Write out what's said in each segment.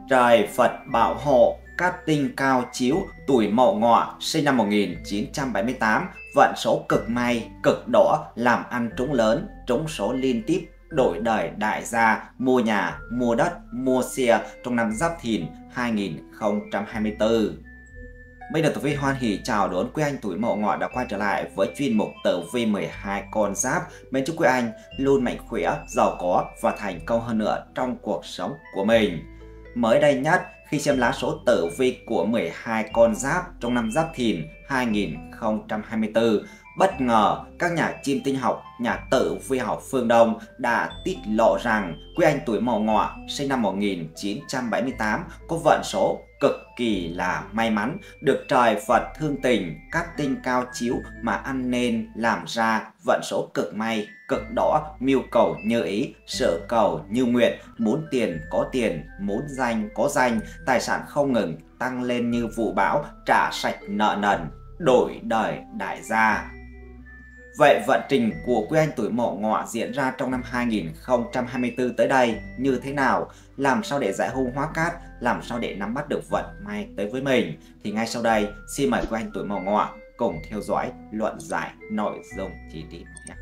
trời Phật bảo hộ, cát tinh cao chiếu, tuổi Mậu Ngọ, sinh năm 1978, vận số cực may, cực đỏ, làm ăn trúng lớn, trúng số liên tiếp, đổi đời đại gia, mua nhà, mua đất, mua xe trong năm Giáp Thìn 2024. Bây giờ Tử Vi hoan hỉ chào đón quý anh tuổi Mậu Ngọ đã quay trở lại với chuyên mục Tử Vi 12 con giáp. Mến chúc quý anh luôn mạnh khỏe, giàu có và thành công hơn nữa trong cuộc sống của mình. Mới đây nhất, khi xem lá số tử vi của 12 con giáp trong năm Giáp Thìn 2024, bất ngờ các nhà chiêm tinh học, nhà tử vi học phương Đông đã tiết lộ rằng quý anh tuổi Mậu Ngọ sinh năm 1978 có vận số cực kỳ là may mắn, được trời Phật thương tình, cát tinh cao chiếu mà ăn nên làm ra vận số cực may, cực đỏ, mưu cầu như ý, sở cầu như nguyện, muốn tiền có tiền, muốn danh có danh, tài sản không ngừng tăng lên như vụ bão, trả sạch nợ nần, đổi đời đại gia. Vậy vận trình của quý anh tuổi Mậu Ngọ diễn ra trong năm 2024 tới đây như thế nào? Làm sao để giải hung hóa cát? Làm sao để nắm bắt được vận may tới với mình? Thì ngay sau đây, xin mời quý anh tuổi Mậu Ngọ cùng theo dõi luận giải nội dung chi tiết nhé.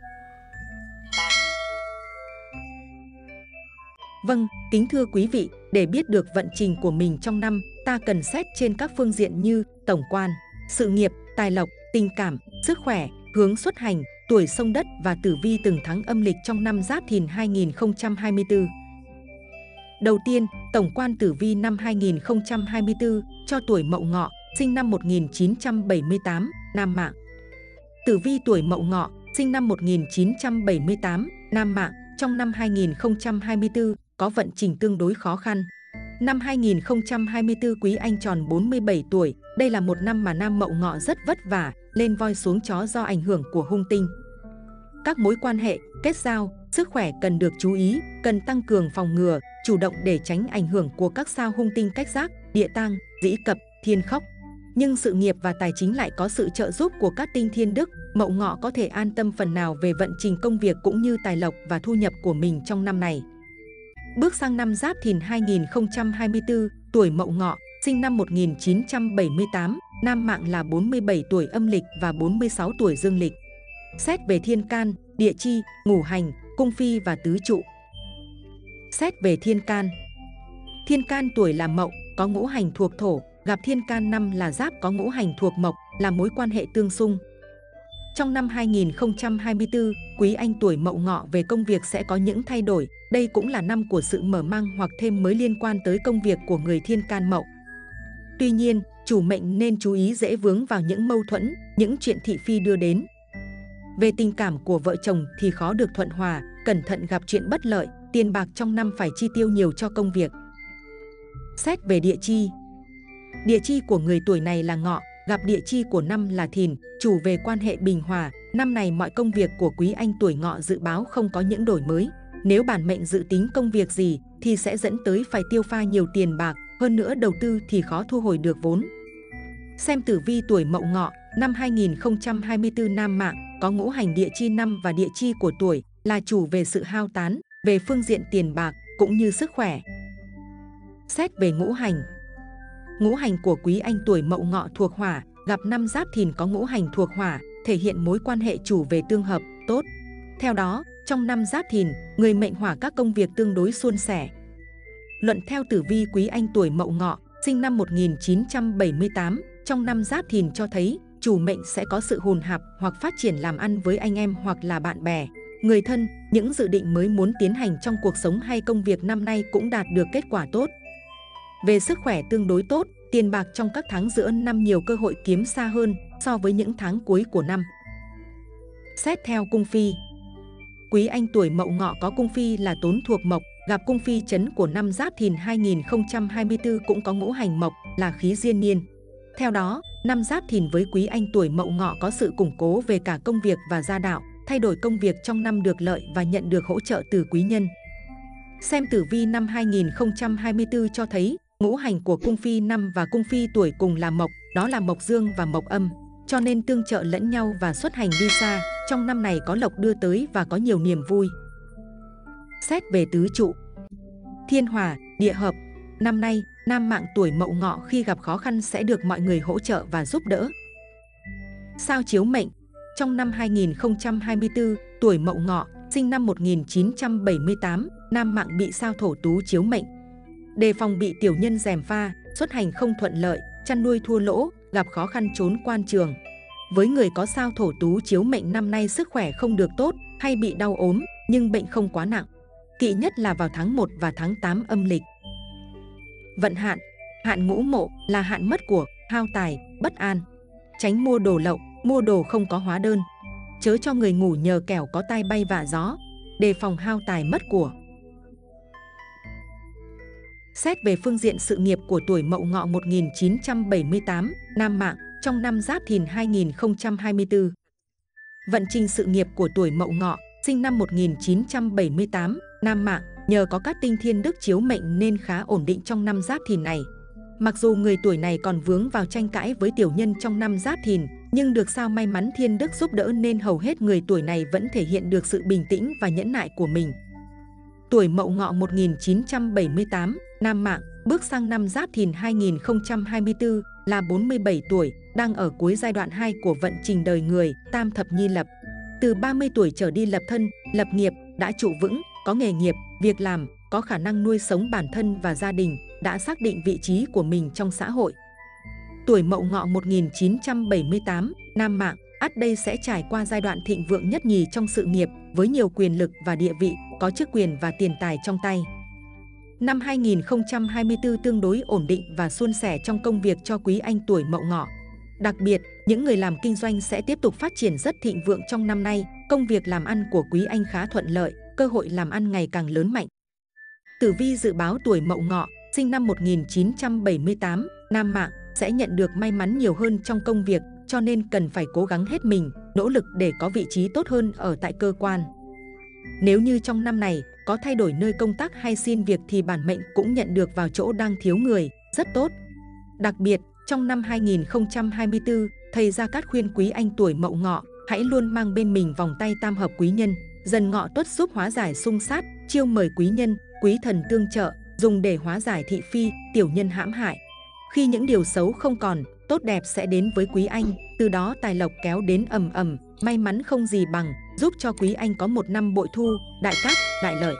Vâng, kính thưa quý vị, để biết được vận trình của mình trong năm, ta cần xét trên các phương diện như tổng quan, sự nghiệp, tài lộc, tình cảm, sức khỏe, hướng xuất hành, tuổi xông đất và tử vi từng tháng âm lịch trong năm Giáp Thìn 2024. Đầu tiên, tổng quan tử vi năm 2024 cho tuổi Mậu Ngọ, sinh năm 1978, nam mạng. Tử vi tuổi Mậu Ngọ, sinh năm 1978, nam mạng, trong năm 2024 có vận trình tương đối khó khăn. Năm 2024 quý anh tròn 47 tuổi, đây là một năm mà nam Mậu Ngọ rất vất vả, lên voi xuống chó do ảnh hưởng của hung tinh. Các mối quan hệ, kết giao, sức khỏe cần được chú ý, cần tăng cường phòng ngừa, chủ động để tránh ảnh hưởng của các sao hung tinh cách giác, địa tang, dĩ cập, thiên khốc. Nhưng sự nghiệp và tài chính lại có sự trợ giúp của các tinh thiên đức, Mậu Ngọ có thể an tâm phần nào về vận trình công việc cũng như tài lộc và thu nhập của mình trong năm này. Bước sang năm Giáp Thìn 2024, tuổi Mậu Ngọ, sinh năm 1978, nam mạng là 47 tuổi âm lịch và 46 tuổi dương lịch. Xét về thiên can, địa chi, ngũ hành, cung phi và tứ trụ. Xét về thiên can tuổi là Mậu, có ngũ hành thuộc thổ, gặp thiên can năm là Giáp có ngũ hành thuộc mộc, là mối quan hệ tương xung. Trong năm 2024, quý anh tuổi Mậu Ngọ về công việc sẽ có những thay đổi. Đây cũng là năm của sự mở mang hoặc thêm mới liên quan tới công việc của người thiên can Mậu. Tuy nhiên, chủ mệnh nên chú ý dễ vướng vào những mâu thuẫn, những chuyện thị phi đưa đến. Về tình cảm của vợ chồng thì khó được thuận hòa, cẩn thận gặp chuyện bất lợi, tiền bạc trong năm phải chi tiêu nhiều cho công việc. Xét về địa chi của người tuổi này là Ngọ, gặp địa chi của năm là Thìn, chủ về quan hệ bình hòa. Năm này mọi công việc của quý anh tuổi Ngọ dự báo không có những đổi mới. Nếu bản mệnh dự tính công việc gì thì sẽ dẫn tới phải tiêu pha nhiều tiền bạc, hơn nữa đầu tư thì khó thu hồi được vốn. Xem tử vi tuổi Mậu Ngọ, năm 2024 nam mạng, có ngũ hành địa chi năm và địa chi của tuổi là chủ về sự hao tán, về phương diện tiền bạc cũng như sức khỏe. Xét về ngũ hành của quý anh tuổi Mậu Ngọ thuộc hỏa, gặp năm Giáp Thìn có ngũ hành thuộc hỏa, thể hiện mối quan hệ chủ về tương hợp, tốt. Theo đó, trong năm Giáp Thìn, người mệnh hỏa các công việc tương đối suôn sẻ. Luận theo tử vi quý anh tuổi Mậu Ngọ, sinh năm 1978, trong năm Giáp Thìn cho thấy chủ mệnh sẽ có sự hồn hạp hoặc phát triển làm ăn với anh em hoặc là bạn bè, người thân. Những dự định mới muốn tiến hành trong cuộc sống hay công việc năm nay cũng đạt được kết quả tốt. Về sức khỏe tương đối tốt, tiền bạc trong các tháng giữa năm nhiều cơ hội kiếm xa hơn so với những tháng cuối của năm. Xét theo cung phi, quý anh tuổi Mậu Ngọ có cung phi là Tốn thuộc mộc, gặp cung phi chấn của năm Giáp Thìn 2024 cũng có ngũ hành mộc là khí diên niên. Theo đó, năm Giáp Thìn với quý anh tuổi Mậu Ngọ có sự củng cố về cả công việc và gia đạo, thay đổi công việc trong năm được lợi và nhận được hỗ trợ từ quý nhân. Xem tử vi năm 2024 cho thấy ngũ hành của cung phi năm và cung phi tuổi cùng là mộc, đó là mộc dương và mộc âm, cho nên tương trợ lẫn nhau và xuất hành đi xa. Trong năm này có lộc đưa tới và có nhiều niềm vui. Xét về tứ trụ, thiên hỏa, địa hợp, Năm nay, nam mạng tuổi Mậu Ngọ khi gặp khó khăn sẽ được mọi người hỗ trợ và giúp đỡ. Sao chiếu mệnh. Trong năm 2024, tuổi Mậu Ngọ, sinh năm 1978, nam mạng bị sao Thổ Tú chiếu mệnh. Đề phòng bị tiểu nhân gièm pha, xuất hành không thuận lợi, chăn nuôi thua lỗ, gặp khó khăn trốn quan trường. Với người có sao Thổ Tú chiếu mệnh năm nay sức khỏe không được tốt hay bị đau ốm, nhưng bệnh không quá nặng. Kỵ nhất là vào tháng 1 và tháng 8 âm lịch. Vận hạn. Hạn Ngũ Mộ là hạn mất của, hao tài, bất an. Tránh mua đồ lậu, mua đồ không có hóa đơn. Chớ cho người ngủ nhờ kẻo có tai bay vạ gió. Đề phòng hao tài mất của. Xét về phương diện sự nghiệp của tuổi Mậu Ngọ 1978, nam mạng, trong năm Giáp Thìn 2024. Vận trình sự nghiệp của tuổi Mậu Ngọ, sinh năm 1978, nam mạng, nhờ có các tinh thiên đức chiếu mệnh nên khá ổn định trong năm Giáp Thìn này. Mặc dù người tuổi này còn vướng vào tranh cãi với tiểu nhân trong năm Giáp Thìn, nhưng được sao may mắn thiên đức giúp đỡ nên hầu hết người tuổi này vẫn thể hiện được sự bình tĩnh và nhẫn nại của mình. Tuổi Mậu Ngọ 1978, nam mạng, bước sang năm Giáp Thìn 2024 là 47 tuổi, đang ở cuối giai đoạn 2 của vận trình đời người, tam thập nhi lập. Từ 30 tuổi trở đi lập thân, lập nghiệp, đã trụ vững, có nghề nghiệp, việc làm, có khả năng nuôi sống bản thân và gia đình, đã xác định vị trí của mình trong xã hội. Tuổi Mậu Ngọ 1978, nam mạng, ắt đây sẽ trải qua giai đoạn thịnh vượng nhất nhì trong sự nghiệp, với nhiều quyền lực và địa vị, có chức quyền và tiền tài trong tay. Năm 2024 tương đối ổn định và suôn sẻ trong công việc cho quý anh tuổi Mậu Ngọ. Đặc biệt, những người làm kinh doanh sẽ tiếp tục phát triển rất thịnh vượng trong năm nay, công việc làm ăn của quý anh khá thuận lợi, cơ hội làm ăn ngày càng lớn mạnh. Tử vi dự báo tuổi Mậu Ngọ, sinh năm 1978, nam mạng, sẽ nhận được may mắn nhiều hơn trong công việc, cho nên cần phải cố gắng hết mình, nỗ lực để có vị trí tốt hơn ở tại cơ quan. Nếu như trong năm này có thay đổi nơi công tác hay xin việc thì bản mệnh cũng nhận được vào chỗ đang thiếu người, rất tốt. Đặc biệt, trong năm 2024, thầy Gia Cát khuyên quý anh tuổi Mậu Ngọ hãy luôn mang bên mình vòng tay tam hợp quý nhân, Dần Ngọ Tuất giúp hóa giải xung sát, chiêu mời quý nhân, quý thần tương trợ, dùng để hóa giải thị phi, tiểu nhân hãm hại. Khi những điều xấu không còn, tốt đẹp sẽ đến với quý anh, từ đó tài lộc kéo đến ầm ầm, may mắn không gì bằng, giúp cho quý anh có một năm bội thu, đại cát, đại lợi.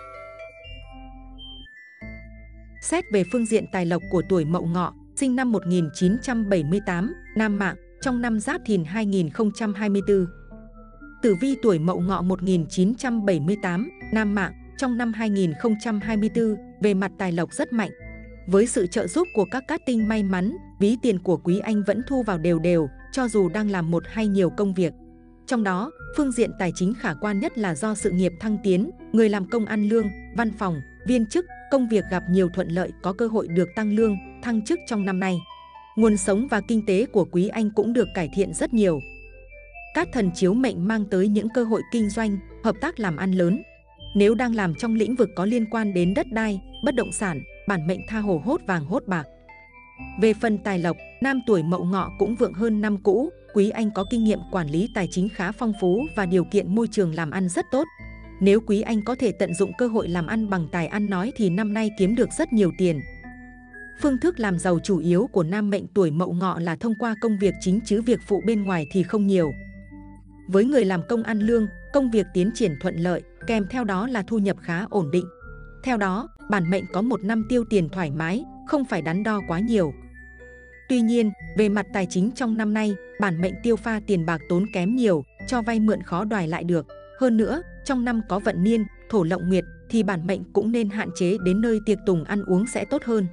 Xét về phương diện tài lộc của tuổi Mậu Ngọ, sinh năm 1978, nam mạng, trong năm Giáp Thìn 2024. Tử vi tuổi Mậu Ngọ 1978, nam mạng, trong năm 2024, về mặt tài lộc rất mạnh. Với sự trợ giúp của các cát tinh may mắn, ví tiền của quý anh vẫn thu vào đều đều, cho dù đang làm một hay nhiều công việc. Trong đó, phương diện tài chính khả quan nhất là do sự nghiệp thăng tiến, người làm công ăn lương, văn phòng, viên chức, công việc gặp nhiều thuận lợi, có cơ hội được tăng lương, thăng chức trong năm nay. Nguồn sống và kinh tế của quý anh cũng được cải thiện rất nhiều. Các thần chiếu mệnh mang tới những cơ hội kinh doanh, hợp tác làm ăn lớn. Nếu đang làm trong lĩnh vực có liên quan đến đất đai, bất động sản, bản mệnh tha hồ hốt vàng hốt bạc. Về phần tài lộc, nam tuổi Mậu Ngọ cũng vượng hơn năm cũ, quý anh có kinh nghiệm quản lý tài chính khá phong phú và điều kiện môi trường làm ăn rất tốt. Nếu quý anh có thể tận dụng cơ hội làm ăn bằng tài ăn nói thì năm nay kiếm được rất nhiều tiền. Phương thức làm giàu chủ yếu của nam mệnh tuổi Mậu Ngọ là thông qua công việc chính chứ việc phụ bên ngoài thì không nhiều. Với người làm công ăn lương, công việc tiến triển thuận lợi, kèm theo đó là thu nhập khá ổn định. Theo đó, bản mệnh có một năm tiêu tiền thoải mái, không phải đắn đo quá nhiều. Tuy nhiên, về mặt tài chính trong năm nay, bản mệnh tiêu pha tiền bạc tốn kém nhiều, cho vay mượn khó đòi lại được. Hơn nữa, trong năm có vận niên, thổ lộng nguyệt thì bản mệnh cũng nên hạn chế đến nơi tiệc tùng ăn uống sẽ tốt hơn.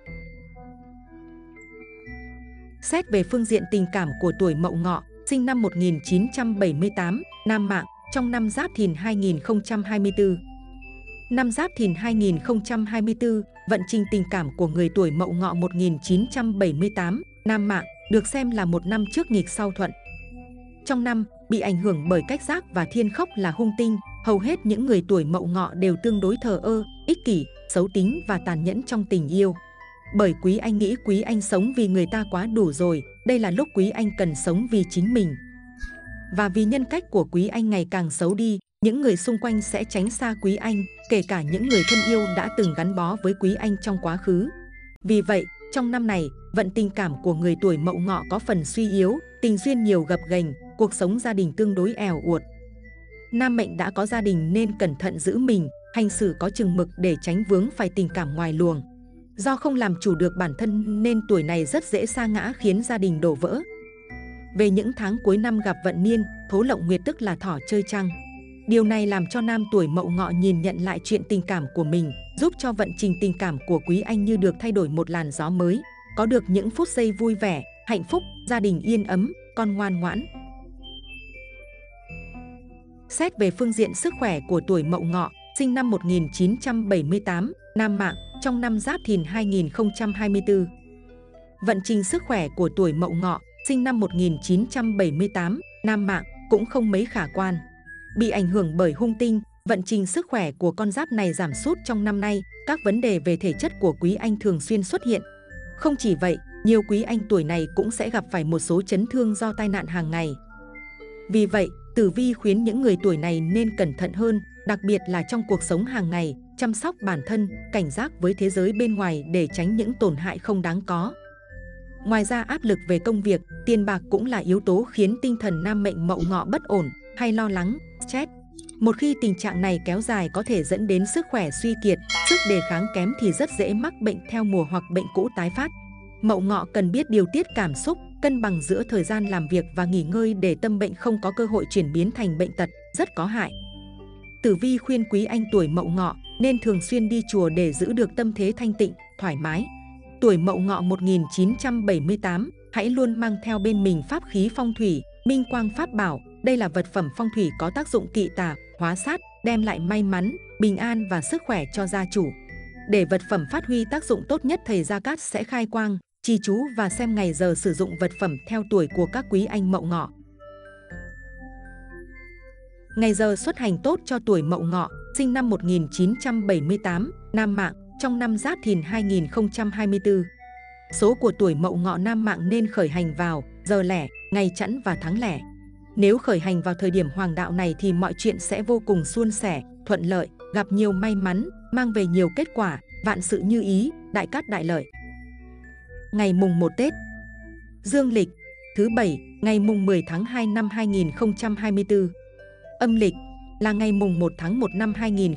Xét về phương diện tình cảm của tuổi Mậu Ngọ, sinh năm 1978, nam mạng, trong năm Giáp Thìn 2024. Năm Giáp Thìn 2024, vận trình tình cảm của người tuổi Mậu Ngọ 1978, nam mạng, được xem là một năm trước nghịch sau thuận. Trong năm, bị ảnh hưởng bởi cách giác và thiên khốc là hung tinh, hầu hết những người tuổi Mậu Ngọ đều tương đối thờ ơ, ích kỷ, xấu tính và tàn nhẫn trong tình yêu. Bởi quý anh nghĩ quý anh sống vì người ta quá đủ rồi, đây là lúc quý anh cần sống vì chính mình. Và vì nhân cách của quý anh ngày càng xấu đi, những người xung quanh sẽ tránh xa quý anh, kể cả những người thân yêu đã từng gắn bó với quý anh trong quá khứ. Vì vậy, trong năm này, vận tình cảm của người tuổi Mậu Ngọ có phần suy yếu, tình duyên nhiều gập ghềnh, cuộc sống gia đình tương đối eo uột. Nam mệnh đã có gia đình nên cẩn thận giữ mình, hành xử có chừng mực để tránh vướng phải tình cảm ngoài luồng. Do không làm chủ được bản thân nên tuổi này rất dễ sa ngã khiến gia đình đổ vỡ. Về những tháng cuối năm gặp vận niên, Thổ Lộng Nguyệt tức là thỏ chơi trăng. Điều này làm cho nam tuổi Mậu Ngọ nhìn nhận lại chuyện tình cảm của mình, giúp cho vận trình tình cảm của quý anh như được thay đổi một làn gió mới, có được những phút giây vui vẻ, hạnh phúc, gia đình yên ấm, con ngoan ngoãn. Xét về phương diện sức khỏe của tuổi Mậu Ngọ, sinh năm 1978, nam mạng, trong năm Giáp Thìn 2024. Vận trình sức khỏe của tuổi Mậu Ngọ, sinh năm 1978, nam mạng, cũng không mấy khả quan. Bị ảnh hưởng bởi hung tinh, vận trình sức khỏe của con giáp này giảm sút trong năm nay, các vấn đề về thể chất của quý anh thường xuyên xuất hiện. Không chỉ vậy, nhiều quý anh tuổi này cũng sẽ gặp phải một số chấn thương do tai nạn hàng ngày. Vì vậy, tử vi khuyến những người tuổi này nên cẩn thận hơn, đặc biệt là trong cuộc sống hàng ngày, chăm sóc bản thân, cảnh giác với thế giới bên ngoài để tránh những tổn hại không đáng có. Ngoài ra, áp lực về công việc, tiền bạc cũng là yếu tố khiến tinh thần nam mệnh Mậu Ngọ bất ổn hay lo lắng, stress. Một khi tình trạng này kéo dài có thể dẫn đến sức khỏe suy kiệt, sức đề kháng kém thì rất dễ mắc bệnh theo mùa hoặc bệnh cũ tái phát. Mậu Ngọ cần biết điều tiết cảm xúc, cân bằng giữa thời gian làm việc và nghỉ ngơi để tâm bệnh không có cơ hội chuyển biến thành bệnh tật, rất có hại. Tử vi khuyên quý anh tuổi Mậu Ngọ nên thường xuyên đi chùa để giữ được tâm thế thanh tịnh, thoải mái. Tuổi Mậu Ngọ 1978, hãy luôn mang theo bên mình pháp khí phong thủy, minh quang pháp bảo. Đây là vật phẩm phong thủy có tác dụng kỵ tà, hóa sát, đem lại may mắn, bình an và sức khỏe cho gia chủ. Để vật phẩm phát huy tác dụng tốt nhất, thầy Gia Cát sẽ khai quang, trì chú và xem ngày giờ sử dụng vật phẩm theo tuổi của các quý anh Mậu Ngọ. Ngày giờ xuất hành tốt cho tuổi Mậu Ngọ, sinh năm 1978, nam mạng, trong năm Giáp Thìn 2024. Số của tuổi Mậu Ngọ nam mạng nên khởi hành vào giờ lẻ, ngày chẵn và tháng lẻ. Nếu khởi hành vào thời điểm hoàng đạo này thì mọi chuyện sẽ vô cùng suôn sẻ, thuận lợi, gặp nhiều may mắn, mang về nhiều kết quả, vạn sự như ý, đại cát đại lợi. Ngày mùng 1 Tết Dương lịch thứ Bảy, ngày mùng 10 tháng 2 năm 2024. Âm lịch là ngày mùng 1 tháng 1 năm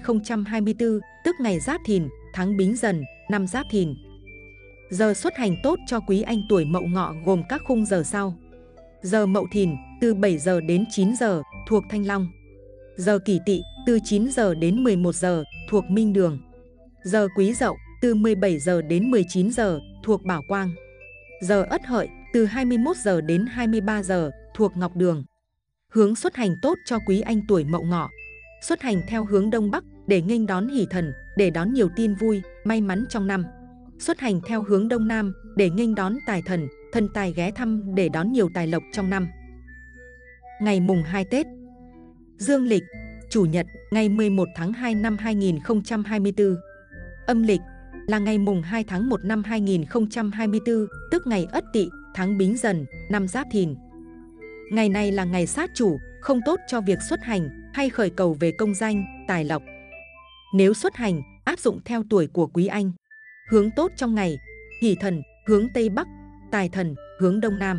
2024, tức ngày Giáp Thìn, tháng Bính Dần, năm Giáp Thìn. Giờ xuất hành tốt cho quý anh tuổi Mậu Ngọ gồm các khung giờ sau. Giờ Mậu Thìn từ 7 giờ đến 9 giờ thuộc Thanh Long. Giờ Kỷ Tỵ từ 9 giờ đến 11 giờ thuộc Minh Đường. Giờ Quý Dậu từ 17 giờ đến 19 giờ thuộc Bảo Quang. Giờ Ất Hợi từ 21 giờ đến 23 giờ thuộc Ngọc Đường. Hướng xuất hành tốt cho quý anh tuổi Mậu Ngọ. Xuất hành theo hướng Đông Bắc để nghênh đón hỷ thần, để đón nhiều tin vui, may mắn trong năm. Xuất hành theo hướng Đông Nam để nghênh đón tài thần, thần tài ghé thăm để đón nhiều tài lộc trong năm. Ngày mùng 2 Tết Dương lịch Chủ nhật, ngày 11 tháng 2 năm 2024. Âm lịch là ngày mùng 2 tháng 1 năm 2024, tức ngày Ất Tỵ, tháng Bính Dần, năm Giáp Thìn. Ngày này là ngày sát chủ, không tốt cho việc xuất hành hay khởi cầu về công danh, tài lộc. Nếu xuất hành, áp dụng theo tuổi của quý anh. Hướng tốt trong ngày, hỷ thần, hướng Tây Bắc, tài thần, hướng Đông Nam.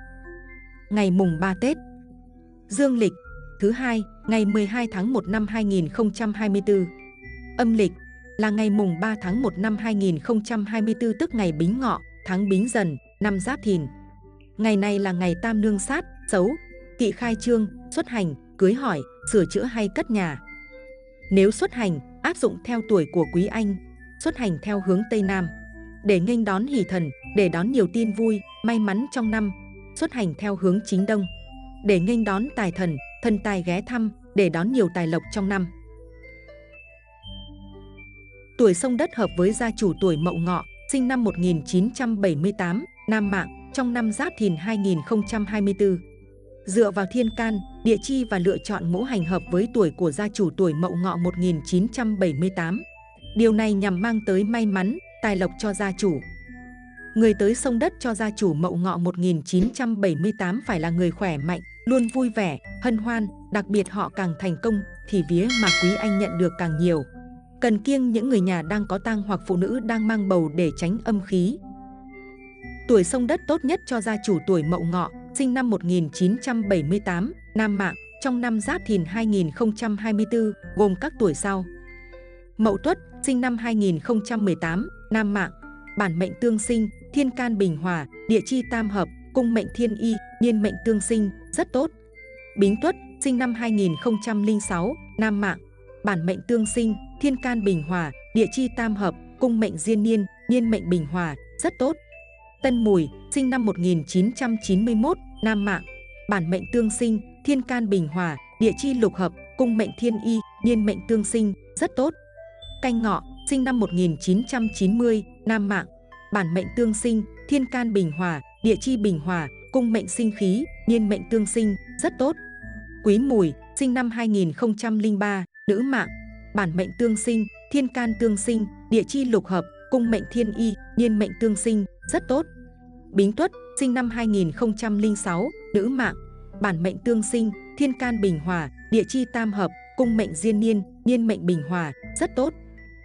Ngày mùng 3 Tết Dương lịch thứ Hai, ngày 12 tháng 1 năm 2024. Âm lịch là ngày mùng 3 tháng 1 năm 2024, tức ngày Bính Ngọ, tháng Bính Dần, năm Giáp Thìn. Ngày này là ngày tam nương sát, xấu, kỵ khai trương, xuất hành, cưới hỏi, sửa chữa hay cất nhà. Nếu xuất hành, áp dụng theo tuổi của quý anh. Xuất hành theo hướng Tây Nam để nghênh đón hỷ thần, để đón nhiều tin vui, may mắn trong năm. Xuất hành theo hướng chính Đông để nghênh đón tài thần, thần tài ghé thăm, để đón nhiều tài lộc trong năm. Tuổi Xông Đất hợp với gia chủ tuổi Mậu Ngọ, sinh năm 1978, nam mạng, trong năm Giáp Thìn 2024. Dựa vào thiên can, địa chi và lựa chọn ngũ hành hợp với tuổi của gia chủ tuổi Mậu Ngọ 1978. Điều này nhằm mang tới may mắn, tài lộc cho gia chủ. Người tới xông đất cho gia chủ Mậu Ngọ 1978 phải là người khỏe mạnh, luôn vui vẻ, hân hoan, đặc biệt họ càng thành công thì vía mà quý anh nhận được càng nhiều. Cần kiêng những người nhà đang có tang hoặc phụ nữ đang mang bầu để tránh âm khí. Tuổi xông đất tốt nhất cho gia chủ tuổi Mậu Ngọ, sinh năm 1978, nam mạng, trong năm Giáp Thìn 2024, gồm các tuổi sau. Mậu Tuất, sinh năm 2018, nam mạng, bản mệnh tương sinh, thiên can bình hòa, địa chi tam hợp, cung mệnh thiên y, niên mệnh tương sinh, rất tốt. Bính Tuất, sinh năm 2006, nam mạng, bản mệnh tương sinh, thiên can bình hòa, địa chi tam hợp, cung mệnh diên niên, niên mệnh bình hòa, rất tốt. Tân Mùi, sinh năm 1991, nam mạng, bản mệnh tương sinh, thiên can bình hòa, địa chi lục hợp, cung mệnh thiên y, niên mệnh tương sinh, rất tốt. Canh Ngọ, sinh năm 1990, nam mạng, bản mệnh tương sinh, thiên can bình hòa, địa chi bình hòa, cung mệnh sinh khí, niên mệnh tương sinh, rất tốt. Quý Mùi, sinh năm 2003, nữ mạng, bản mệnh tương sinh, thiên can tương sinh, địa chi lục hợp, cung mệnh thiên y, niên mệnh tương sinh, rất tốt. Bính Tuất, sinh năm 2006, nữ mạng, bản mệnh tương sinh, thiên can bình hòa, địa chi tam hợp, cung mệnh diên niên, niên mệnh bình hòa, rất tốt.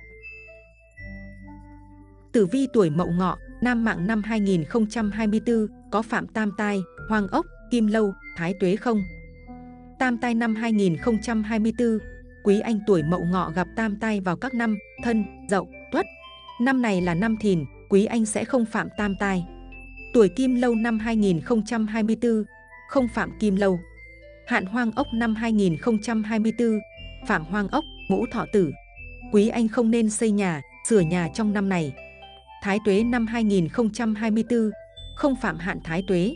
Tử vi tuổi Mậu Ngọ, nam mạng năm 2024, có phạm tam tai, hoàng ốc, kim lâu, thái tuế không? Tam tai năm 2024, quý anh tuổi Mậu Ngọ gặp tam tai vào các năm Thân, Dậu, Tuất. Năm này là năm Thìn, quý anh sẽ không phạm tam tai. Tuổi Kim Lâu năm 2024, không phạm Kim Lâu. Hạn Hoang Ốc năm 2024, phạm Hoang Ốc, Ngũ Thọ Tử. Quý anh không nên xây nhà, sửa nhà trong năm này. Thái Tuế năm 2024, không phạm hạn Thái Tuế.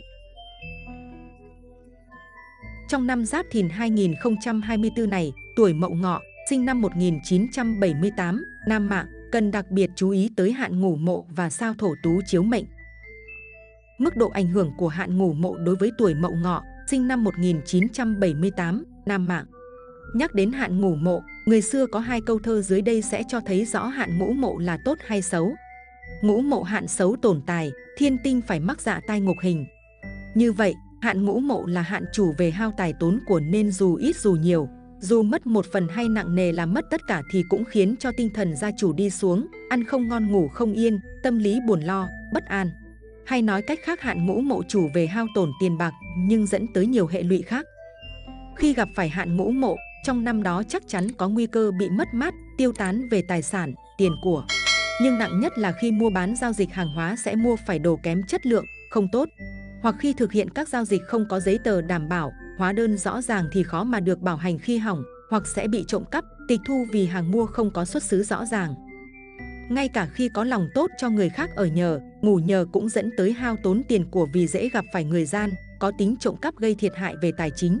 Trong năm Giáp Thìn 2024 này, tuổi Mậu Ngọ, sinh năm 1978, nam mạng, cần đặc biệt chú ý tới hạn ngủ mộ và sao thổ tú chiếu mệnh. Mức độ ảnh hưởng của hạn ngủ mộ đối với tuổi Mậu Ngọ, sinh năm 1978, nam mạng. Nhắc đến hạn ngủ mộ, người xưa có hai câu thơ dưới đây sẽ cho thấy rõ hạn ngũ mộ là tốt hay xấu. Ngũ mộ hạn xấu tổn tài, thiên tinh phải mắc dạ tai ngục hình. Như vậy, hạn ngũ mộ là hạn chủ về hao tài tốn của, nên dù ít dù nhiều, dù mất một phần hay nặng nề là mất tất cả thì cũng khiến cho tinh thần gia chủ đi xuống, ăn không ngon ngủ không yên, tâm lý buồn lo, bất an. Hay nói cách khác, hạn ngũ mộ chủ về hao tổn tiền bạc nhưng dẫn tới nhiều hệ lụy khác. Khi gặp phải hạn ngũ mộ, trong năm đó chắc chắn có nguy cơ bị mất mát, tiêu tán về tài sản, tiền của. Nhưng nặng nhất là khi mua bán giao dịch hàng hóa sẽ mua phải đồ kém chất lượng, không tốt. Hoặc khi thực hiện các giao dịch không có giấy tờ đảm bảo, hóa đơn rõ ràng thì khó mà được bảo hành khi hỏng, hoặc sẽ bị trộm cắp, tịch thu vì hàng mua không có xuất xứ rõ ràng. Ngay cả khi có lòng tốt cho người khác ở nhờ, ngủ nhờ cũng dẫn tới hao tốn tiền của vì dễ gặp phải người gian, có tính trộm cắp gây thiệt hại về tài chính.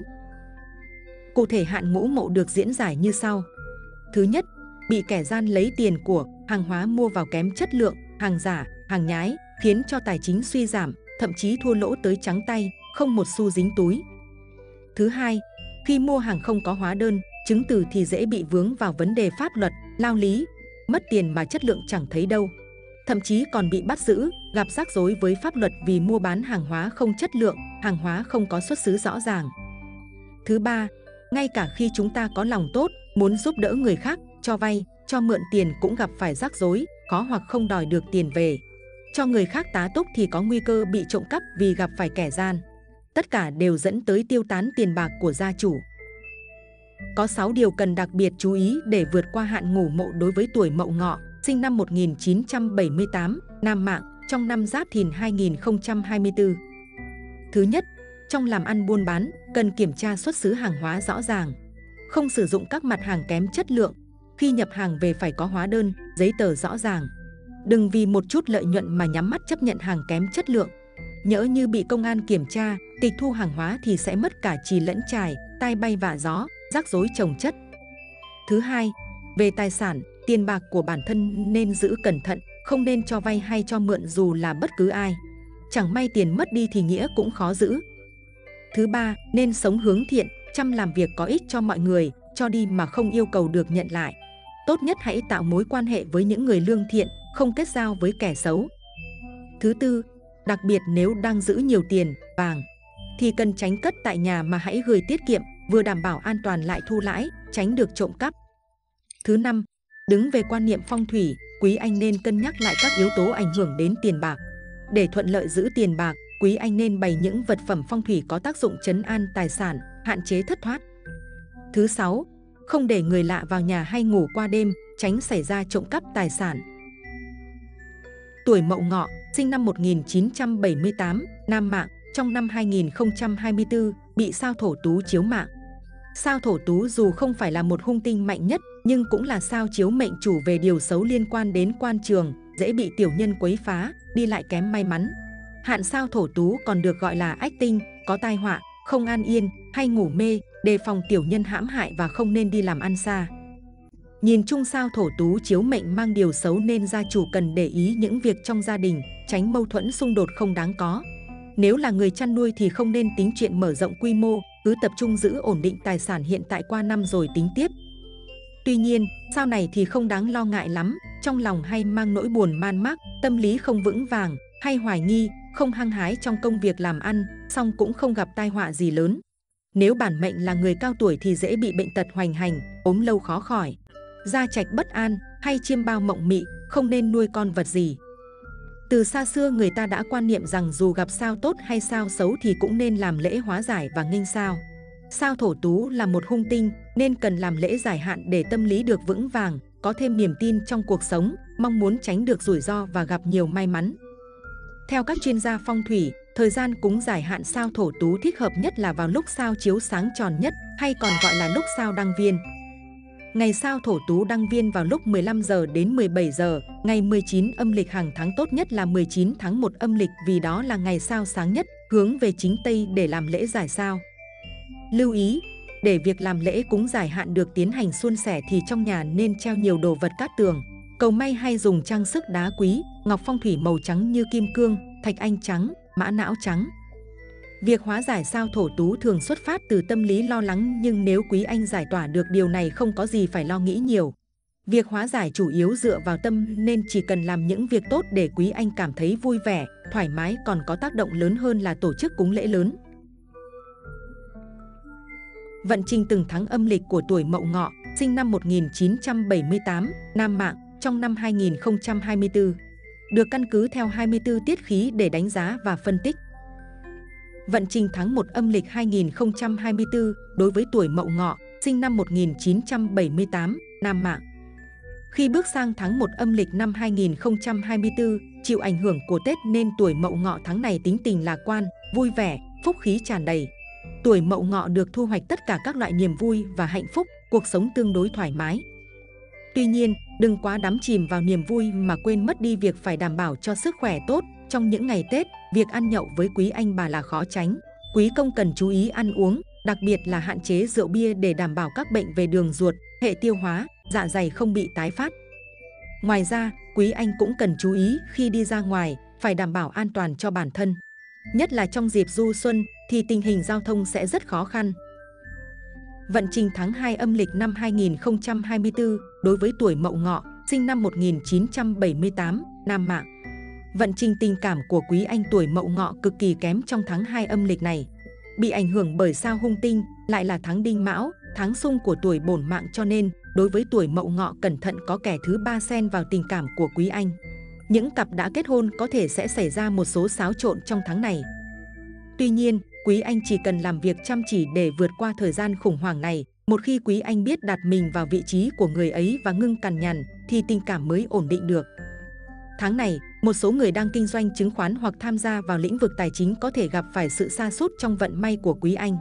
Cụ thể hạn ngũ mộ được diễn giải như sau. Thứ nhất, bị kẻ gian lấy tiền của, hàng hóa mua vào kém chất lượng, hàng giả, hàng nhái, khiến cho tài chính suy giảm, thậm chí thua lỗ tới trắng tay, không một xu dính túi. Thứ hai, khi mua hàng không có hóa đơn, chứng từ thì dễ bị vướng vào vấn đề pháp luật, lao lý, mất tiền mà chất lượng chẳng thấy đâu. Thậm chí còn bị bắt giữ, gặp rắc rối với pháp luật vì mua bán hàng hóa không chất lượng, hàng hóa không có xuất xứ rõ ràng. Thứ ba, ngay cả khi chúng ta có lòng tốt, muốn giúp đỡ người khác, cho vay, cho mượn tiền cũng gặp phải rắc rối, khó hoặc không đòi được tiền về. Cho người khác tá túc thì có nguy cơ bị trộm cắp vì gặp phải kẻ gian. Tất cả đều dẫn tới tiêu tán tiền bạc của gia chủ. Có 6 điều cần đặc biệt chú ý để vượt qua hạn ngủ mộ đối với tuổi Mậu Ngọ, sinh năm 1978, nam mạng, trong năm Giáp Thìn 2024. Thứ nhất, trong làm ăn buôn bán, cần kiểm tra xuất xứ hàng hóa rõ ràng. Không sử dụng các mặt hàng kém chất lượng. Khi nhập hàng về phải có hóa đơn, giấy tờ rõ ràng. Đừng vì một chút lợi nhuận mà nhắm mắt chấp nhận hàng kém chất lượng. Nhỡ như bị công an kiểm tra, tịch thu hàng hóa thì sẽ mất cả chì lẫn chài, tai bay vạ gió, rắc rối chồng chất. Thứ hai, về tài sản, tiền bạc của bản thân nên giữ cẩn thận, không nên cho vay hay cho mượn dù là bất cứ ai. Chẳng may tiền mất đi thì nghĩa cũng khó giữ. Thứ ba, nên sống hướng thiện, chăm làm việc có ích cho mọi người, cho đi mà không yêu cầu được nhận lại. Tốt nhất hãy tạo mối quan hệ với những người lương thiện, không kết giao với kẻ xấu. Thứ tư, đặc biệt nếu đang giữ nhiều tiền, vàng, thì cần tránh cất tại nhà mà hãy gửi tiết kiệm, vừa đảm bảo an toàn lại thu lãi, tránh được trộm cắp. Thứ năm, Đứng về quan niệm phong thủy, quý anh nên cân nhắc lại các yếu tố ảnh hưởng đến tiền bạc. Để thuận lợi giữ tiền bạc, quý anh nên bày những vật phẩm phong thủy có tác dụng trấn an tài sản, hạn chế thất thoát. Thứ 6. Không để người lạ vào nhà hay ngủ qua đêm, tránh xảy ra trộm cắp tài sản. Tuổi Mậu Ngọ, sinh năm 1978, nam mạng, trong năm 2024 bị sao Thổ Tú chiếu mạng. Sao Thổ Tú dù không phải là một hung tinh mạnh nhất, nhưng cũng là sao chiếu mệnh chủ về điều xấu liên quan đến quan trường, dễ bị tiểu nhân quấy phá, đi lại kém may mắn. Hạn sao Thổ Tú còn được gọi là ách tinh, có tai họa, không an yên, hay ngủ mê, đề phòng tiểu nhân hãm hại và không nên đi làm ăn xa. Nhìn chung sao Thổ Tú chiếu mệnh mang điều xấu nên gia chủ cần để ý những việc trong gia đình, tránh mâu thuẫn xung đột không đáng có. Nếu là người chăn nuôi thì không nên tính chuyện mở rộng quy mô, cứ tập trung giữ ổn định tài sản hiện tại qua năm rồi tính tiếp. Tuy nhiên, sao này thì không đáng lo ngại lắm, trong lòng hay mang nỗi buồn man mác, tâm lý không vững vàng, hay hoài nghi, không hăng hái trong công việc làm ăn, song cũng không gặp tai họa gì lớn. Nếu bản mệnh là người cao tuổi thì dễ bị bệnh tật hoành hành, ốm lâu khó khỏi. Gia trạch bất an hay chiêm bao mộng mị, không nên nuôi con vật gì. Từ xa xưa người ta đã quan niệm rằng dù gặp sao tốt hay sao xấu thì cũng nên làm lễ hóa giải và nghênh sao. Sao Thổ Tú là một hung tinh nên cần làm lễ giải hạn để tâm lý được vững vàng, có thêm niềm tin trong cuộc sống, mong muốn tránh được rủi ro và gặp nhiều may mắn. Theo các chuyên gia phong thủy, thời gian cúng giải hạn sao Thổ Tú thích hợp nhất là vào lúc sao chiếu sáng tròn nhất, hay còn gọi là lúc sao đăng viên. Ngày sao Thổ Tú đăng viên vào lúc 15 giờ đến 17 giờ, ngày 19 âm lịch hàng tháng, tốt nhất là 19 tháng 1 âm lịch vì đó là ngày sao sáng nhất, hướng về chính Tây để làm lễ giải sao. Lưu ý, để việc làm lễ cúng giải hạn được tiến hành suôn sẻ thì trong nhà nên treo nhiều đồ vật cát tường, cầu may hay dùng trang sức đá quý, ngọc phong thủy màu trắng như kim cương, thạch anh trắng, mã não trắng. Việc hóa giải sao Thổ Tú thường xuất phát từ tâm lý lo lắng, nhưng nếu quý anh giải tỏa được điều này không có gì phải lo nghĩ nhiều. Việc hóa giải chủ yếu dựa vào tâm nên chỉ cần làm những việc tốt để quý anh cảm thấy vui vẻ, thoải mái, còn có tác động lớn hơn là tổ chức cúng lễ lớn. Vận trình từng tháng âm lịch của tuổi Mậu Ngọ, sinh năm 1978, nam mạng, trong năm 2024, được căn cứ theo 24 tiết khí để đánh giá và phân tích. Vận trình tháng 1 âm lịch 2024 đối với tuổi Mậu Ngọ, sinh năm 1978, nam mạng. Khi bước sang tháng 1 âm lịch năm 2024, chịu ảnh hưởng của Tết nên tuổi Mậu Ngọ tháng này tính tình lạc quan, vui vẻ, phúc khí tràn đầy. Tuổi Mậu Ngọ được thu hoạch tất cả các loại niềm vui và hạnh phúc, cuộc sống tương đối thoải mái. Tuy nhiên, đừng quá đắm chìm vào niềm vui mà quên mất đi việc phải đảm bảo cho sức khỏe tốt. Trong những ngày Tết, việc ăn nhậu với quý anh bà là khó tránh. Quý công cần chú ý ăn uống, đặc biệt là hạn chế rượu bia để đảm bảo các bệnh về đường ruột, hệ tiêu hóa, dạ dày không bị tái phát. Ngoài ra, quý anh cũng cần chú ý khi đi ra ngoài, phải đảm bảo an toàn cho bản thân. Nhất là trong dịp du xuân thì tình hình giao thông sẽ rất khó khăn. Vận trình tháng 2 âm lịch năm 2024 đối với tuổi Mậu Ngọ, sinh năm 1978, nam mạng. Vận trình tình cảm của quý anh tuổi Mậu Ngọ cực kỳ kém trong tháng 2 âm lịch này. Bị ảnh hưởng bởi sao hung tinh, lại là tháng Đinh Mão, tháng xung của tuổi bổn mạng, cho nên đối với tuổi Mậu Ngọ cẩn thận có kẻ thứ ba xen vào tình cảm của quý anh. Những cặp đã kết hôn có thể sẽ xảy ra một số xáo trộn trong tháng này. Tuy nhiên, quý anh chỉ cần làm việc chăm chỉ để vượt qua thời gian khủng hoảng này. Một khi quý anh biết đặt mình vào vị trí của người ấy và ngưng cằn nhằn thì tình cảm mới ổn định được. Tháng này, một số người đang kinh doanh chứng khoán hoặc tham gia vào lĩnh vực tài chính có thể gặp phải sự sa sút trong vận may của quý anh.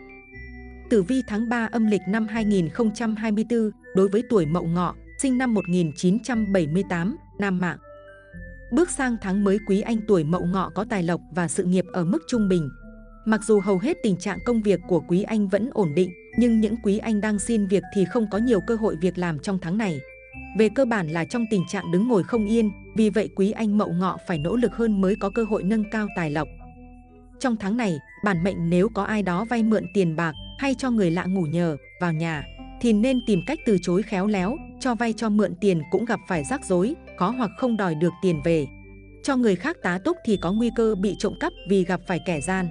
Tử vi tháng 3 âm lịch năm 2024 đối với tuổi Mậu Ngọ, sinh năm 1978, nam mạng. Bước sang tháng mới, quý anh tuổi Mậu Ngọ có tài lộc và sự nghiệp ở mức trung bình. Mặc dù hầu hết tình trạng công việc của quý anh vẫn ổn định, nhưng những quý anh đang xin việc thì không có nhiều cơ hội việc làm trong tháng này. Về cơ bản là trong tình trạng đứng ngồi không yên, vì vậy quý anh Mậu Ngọ phải nỗ lực hơn mới có cơ hội nâng cao tài lộc. Trong tháng này, bản mệnh nếu có ai đó vay mượn tiền bạc hay cho người lạ ngủ nhờ vào nhà thì nên tìm cách từ chối khéo léo. Cho vay cho mượn tiền cũng gặp phải rắc rối, khó hoặc không đòi được tiền về. Cho người khác tá túc thì có nguy cơ bị trộm cắp vì gặp phải kẻ gian.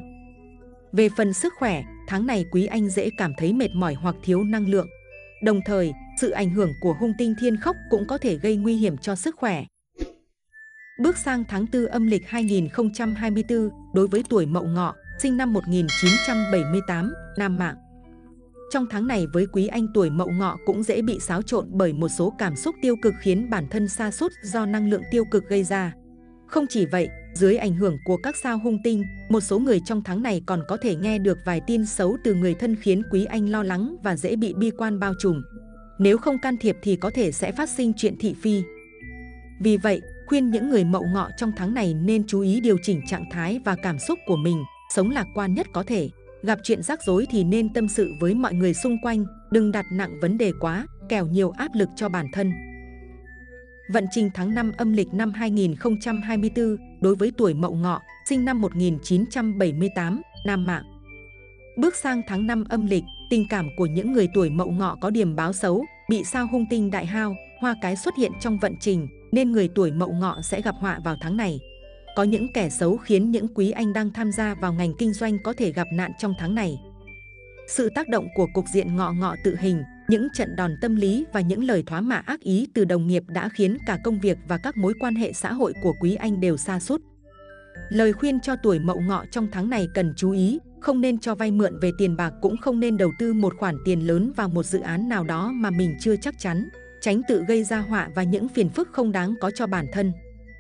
Về phần sức khỏe, tháng này quý anh dễ cảm thấy mệt mỏi hoặc thiếu năng lượng. Đồng thời, Sự ảnh hưởng của hung tinh thiên khốc cũng có thể gây nguy hiểm cho sức khỏe. Bước sang tháng 4 âm lịch 2024, đối với tuổi Mậu Ngọ, sinh năm 1978, nam mạng. Trong tháng này với quý anh tuổi Mậu Ngọ cũng dễ bị xáo trộn bởi một số cảm xúc tiêu cực khiến bản thân sa sút do năng lượng tiêu cực gây ra. Không chỉ vậy, dưới ảnh hưởng của các sao hung tinh, một số người trong tháng này còn có thể nghe được vài tin xấu từ người thân khiến quý anh lo lắng và dễ bị bi quan bao trùm. Nếu không can thiệp thì có thể sẽ phát sinh chuyện thị phi. Vì vậy, khuyên những người Mậu Ngọ trong tháng này nên chú ý điều chỉnh trạng thái và cảm xúc của mình, sống lạc quan nhất có thể. Gặp chuyện rắc rối thì nên tâm sự với mọi người xung quanh, đừng đặt nặng vấn đề quá, kẻo nhiều áp lực cho bản thân. Vận trình tháng 5 âm lịch năm 2024 đối với tuổi Mậu Ngọ, sinh năm 1978, nam mạng. Bước sang tháng 5 âm lịch, tình cảm của những người tuổi Mậu Ngọ có điểm báo xấu, bị sao hung tinh đại hao, hoa cái xuất hiện trong vận trình, nên người tuổi Mậu Ngọ sẽ gặp họa vào tháng này. Có những kẻ xấu khiến những quý anh đang tham gia vào ngành kinh doanh có thể gặp nạn trong tháng này. Sự tác động của cục diện ngọ ngọ tự hình, những trận đòn tâm lý và những lời thoá mạ ác ý từ đồng nghiệp đã khiến cả công việc và các mối quan hệ xã hội của quý anh đều sa sút. Lời khuyên cho tuổi Mậu Ngọ trong tháng này cần chú ý, không nên cho vay mượn về tiền bạc, cũng không nên đầu tư một khoản tiền lớn vào một dự án nào đó mà mình chưa chắc chắn, tránh tự gây ra họa và những phiền phức không đáng có cho bản thân.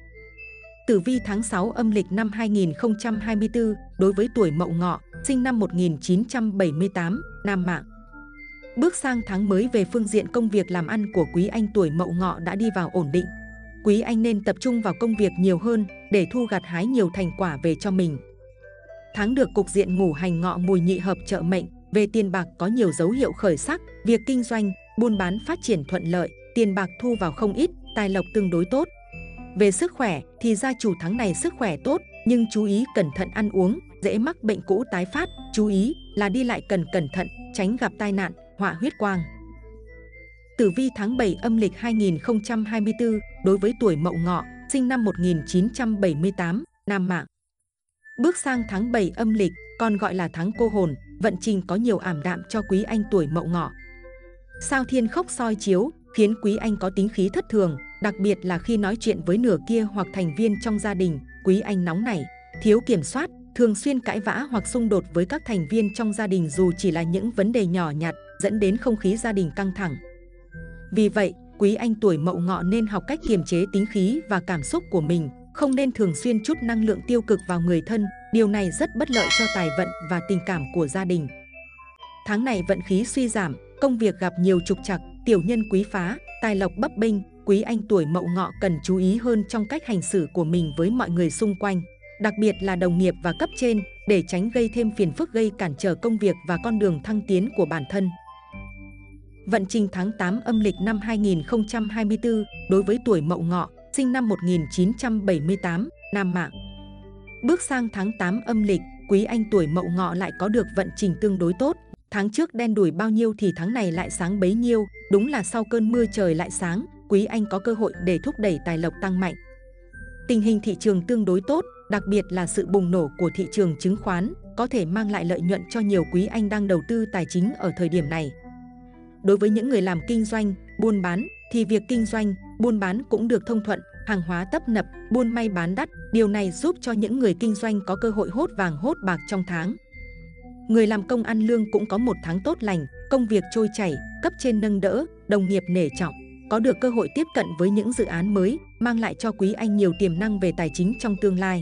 Tử vi tháng 6 âm lịch năm 2024 đối với tuổi Mậu Ngọ, sinh năm 1978, nam mạng. Bước sang tháng mới về phương diện công việc làm ăn của quý anh tuổi Mậu Ngọ đã đi vào ổn định. Quý anh nên tập trung vào công việc nhiều hơn để thu gặt hái nhiều thành quả về cho mình. Tháng được cục diện ngũ hành ngọ mùi nhị hợp trợ mệnh, về tiền bạc có nhiều dấu hiệu khởi sắc, việc kinh doanh, buôn bán phát triển thuận lợi, tiền bạc thu vào không ít, tài lộc tương đối tốt. Về sức khỏe thì gia chủ tháng này sức khỏe tốt, nhưng chú ý cẩn thận ăn uống, dễ mắc bệnh cũ tái phát, chú ý là đi lại cần cẩn thận, tránh gặp tai nạn, họa huyết quang. Tử vi tháng 7 âm lịch 2024 đối với tuổi Mậu Ngọ, sinh năm 1978, nam mạng. Bước sang tháng 7 âm lịch, còn gọi là tháng cô hồn, vận trình có nhiều ảm đạm cho quý anh tuổi Mậu Ngọ. Sao thiên khốc soi chiếu khiến quý anh có tính khí thất thường, đặc biệt là khi nói chuyện với nửa kia hoặc thành viên trong gia đình. Quý anh nóng nảy, thiếu kiểm soát, thường xuyên cãi vã hoặc xung đột với các thành viên trong gia đình dù chỉ là những vấn đề nhỏ nhặt, dẫn đến không khí gia đình căng thẳng. Vì vậy, quý anh tuổi Mậu Ngọ nên học cách kiềm chế tính khí và cảm xúc của mình, không nên thường xuyên trút năng lượng tiêu cực vào người thân, điều này rất bất lợi cho tài vận và tình cảm của gia đình. Tháng này vận khí suy giảm, công việc gặp nhiều trục trặc, tiểu nhân quý phá, tài lộc bấp bênh. Quý anh tuổi Mậu Ngọ cần chú ý hơn trong cách hành xử của mình với mọi người xung quanh, đặc biệt là đồng nghiệp và cấp trên, để tránh gây thêm phiền phức gây cản trở công việc và con đường thăng tiến của bản thân. Vận trình tháng 8 âm lịch năm 2024 đối với tuổi Mậu Ngọ, sinh năm 1978, nam mạng. Bước sang tháng 8 âm lịch, quý anh tuổi Mậu Ngọ lại có được vận trình tương đối tốt. Tháng trước đen đủi bao nhiêu thì tháng này lại sáng bấy nhiêu, đúng là sau cơn mưa trời lại sáng. Quý anh có cơ hội để thúc đẩy tài lộc tăng mạnh. Tình hình thị trường tương đối tốt, đặc biệt là sự bùng nổ của thị trường chứng khoán có thể mang lại lợi nhuận cho nhiều quý anh đang đầu tư tài chính ở thời điểm này. Đối với những người làm kinh doanh, buôn bán thì việc kinh doanh, buôn bán cũng được thông thuận, hàng hóa tấp nập, buôn may bán đắt. Điều này giúp cho những người kinh doanh có cơ hội hốt vàng hốt bạc trong tháng. Người làm công ăn lương cũng có một tháng tốt lành, công việc trôi chảy, cấp trên nâng đỡ, đồng nghiệp nể trọng. Có được cơ hội tiếp cận với những dự án mới, mang lại cho quý anh nhiều tiềm năng về tài chính trong tương lai.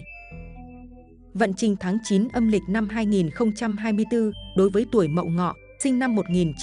Vận trình tháng 9 âm lịch năm 2024 đối với tuổi Mậu Ngọ, sinh năm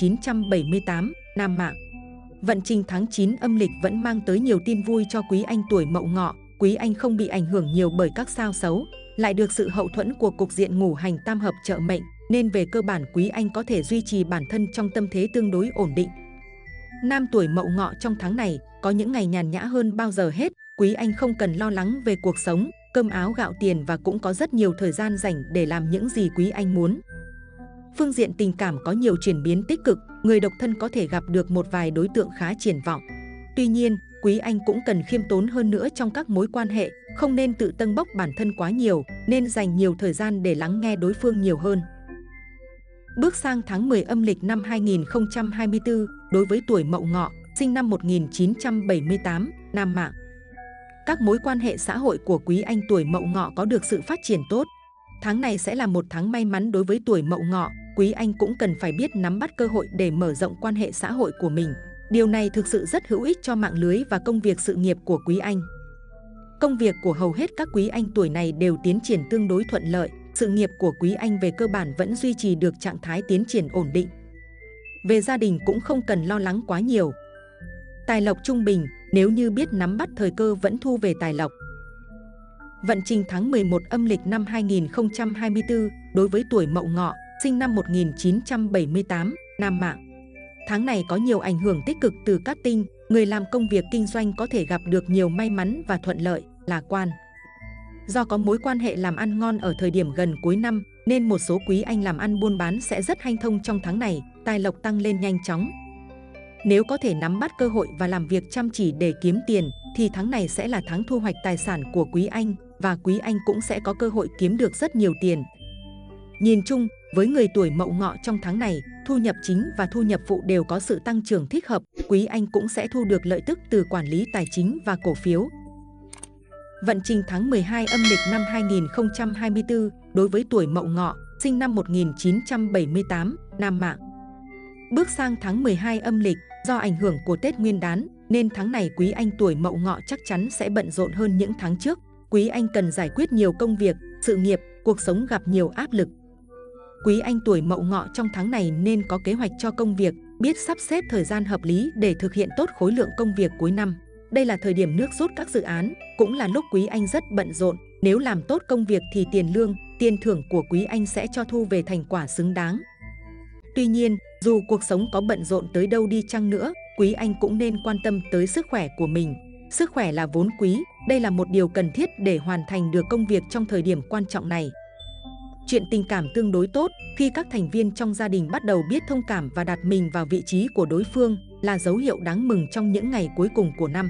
1978, nam mạng. Vận trình tháng 9 âm lịch vẫn mang tới nhiều tin vui cho quý anh tuổi Mậu Ngọ. Quý anh không bị ảnh hưởng nhiều bởi các sao xấu, lại được sự hậu thuẫn của cục diện ngũ hành tam hợp trợ mệnh, nên về cơ bản quý anh có thể duy trì bản thân trong tâm thế tương đối ổn định. Nam tuổi Mậu Ngọ trong tháng này có những ngày nhàn nhã hơn bao giờ hết, quý anh không cần lo lắng về cuộc sống, cơm áo gạo tiền và cũng có rất nhiều thời gian rảnh để làm những gì quý anh muốn. Phương diện tình cảm có nhiều chuyển biến tích cực, người độc thân có thể gặp được một vài đối tượng khá triển vọng. Tuy nhiên, quý anh cũng cần khiêm tốn hơn nữa trong các mối quan hệ, không nên tự tâng bốc bản thân quá nhiều, nên dành nhiều thời gian để lắng nghe đối phương nhiều hơn. Bước sang tháng 10 âm lịch năm 2024, đối với tuổi Mậu Ngọ, sinh năm 1978, nam mạng. Các mối quan hệ xã hội của quý anh tuổi Mậu Ngọ có được sự phát triển tốt. Tháng này sẽ là một tháng may mắn đối với tuổi Mậu Ngọ, quý anh cũng cần phải biết nắm bắt cơ hội để mở rộng quan hệ xã hội của mình. Điều này thực sự rất hữu ích cho mạng lưới và công việc sự nghiệp của quý anh. Công việc của hầu hết các quý anh tuổi này đều tiến triển tương đối thuận lợi, sự nghiệp của quý anh về cơ bản vẫn duy trì được trạng thái tiến triển ổn định. Về gia đình cũng không cần lo lắng quá nhiều. Tài lộc trung bình, nếu như biết nắm bắt thời cơ vẫn thu về tài lộc. Vận trình tháng 11 âm lịch năm 2024 đối với tuổi Mậu Ngọ, sinh năm 1978, nam mạng. Tháng này có nhiều ảnh hưởng tích cực từ các tinh, người làm công việc kinh doanh có thể gặp được nhiều may mắn và thuận lợi, lạc quan. Do có mối quan hệ làm ăn ngon ở thời điểm gần cuối năm, nên một số quý anh làm ăn buôn bán sẽ rất hanh thông trong tháng này, tài lộc tăng lên nhanh chóng. Nếu có thể nắm bắt cơ hội và làm việc chăm chỉ để kiếm tiền, thì tháng này sẽ là tháng thu hoạch tài sản của quý anh, và quý anh cũng sẽ có cơ hội kiếm được rất nhiều tiền. Nhìn chung, với người tuổi Mậu Ngọ trong tháng này, thu nhập chính và thu nhập phụ đều có sự tăng trưởng thích hợp, quý anh cũng sẽ thu được lợi tức từ quản lý tài chính và cổ phiếu. Vận trình tháng 12 âm lịch năm 2024 đối với tuổi Mậu Ngọ, sinh năm 1978, nam mạng. Bước sang tháng 12 âm lịch, do ảnh hưởng của Tết Nguyên đán, nên tháng này quý anh tuổi Mậu Ngọ chắc chắn sẽ bận rộn hơn những tháng trước. Quý anh cần giải quyết nhiều công việc, sự nghiệp, cuộc sống gặp nhiều áp lực. Quý anh tuổi Mậu Ngọ trong tháng này nên có kế hoạch cho công việc, biết sắp xếp thời gian hợp lý để thực hiện tốt khối lượng công việc cuối năm. Đây là thời điểm nước rút các dự án, cũng là lúc quý anh rất bận rộn. Nếu làm tốt công việc thì tiền lương, tiền thưởng của quý anh sẽ cho thu về thành quả xứng đáng. Tuy nhiên, dù cuộc sống có bận rộn tới đâu đi chăng nữa, quý anh cũng nên quan tâm tới sức khỏe của mình. Sức khỏe là vốn quý, đây là một điều cần thiết để hoàn thành được công việc trong thời điểm quan trọng này. Chuyện tình cảm tương đối tốt, khi các thành viên trong gia đình bắt đầu biết thông cảm và đặt mình vào vị trí của đối phương là dấu hiệu đáng mừng trong những ngày cuối cùng của năm.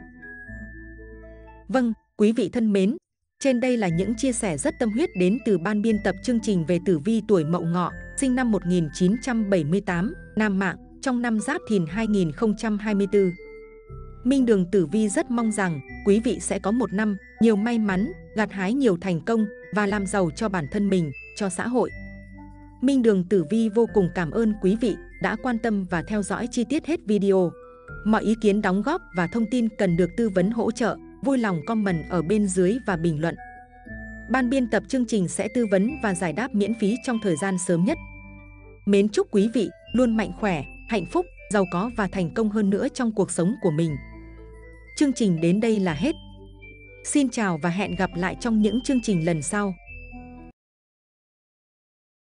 Vâng, quý vị thân mến, trên đây là những chia sẻ rất tâm huyết đến từ ban biên tập chương trình về tử vi tuổi Mậu Ngọ, sinh năm 1978, nam mạng, trong năm Giáp Thìn 2024. Minh Đường Tử Vi rất mong rằng quý vị sẽ có một năm nhiều may mắn, gặt hái nhiều thành công và làm giàu cho bản thân mình, cho xã hội. Minh Đường Tử Vi vô cùng cảm ơn quý vị đã quan tâm và theo dõi chi tiết hết video. Mọi ý kiến đóng góp và thông tin cần được tư vấn hỗ trợ, vui lòng comment ở bên dưới và bình luận. Ban biên tập chương trình sẽ tư vấn và giải đáp miễn phí trong thời gian sớm nhất. Mến chúc quý vị luôn mạnh khỏe, hạnh phúc, giàu có và thành công hơn nữa trong cuộc sống của mình. Chương trình đến đây là hết. Xin chào và hẹn gặp lại trong những chương trình lần sau.